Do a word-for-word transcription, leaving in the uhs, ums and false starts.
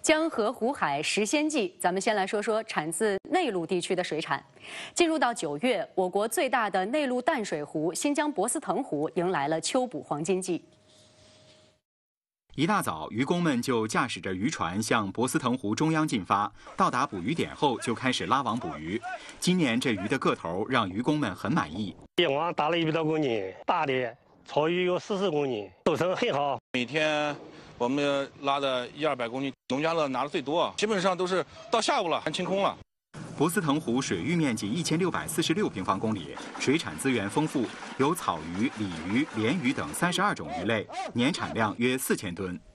江河湖海食鲜季，咱们先来说说产自内陆地区的水产。进入到九月，我国最大的内陆淡水湖新疆博斯腾湖迎来了秋捕黄金季。 一大早，渔工们就驾驶着渔船向博斯腾湖中央进发。到达捕鱼点后，就开始拉网捕鱼。今年这鱼的个头让渔工们很满意。 野网打了一百多公斤，大的草鱼有四十公斤，收成很好。 每天我们拉的一二百公斤，农家乐拿的最多，基本上都是到下午了，还清空了。 博斯腾湖水域面积一千六百四十六平方公里，水产资源丰富，有草鱼、鲤鱼、鲢鱼等三十二种鱼类，年产量约四千吨。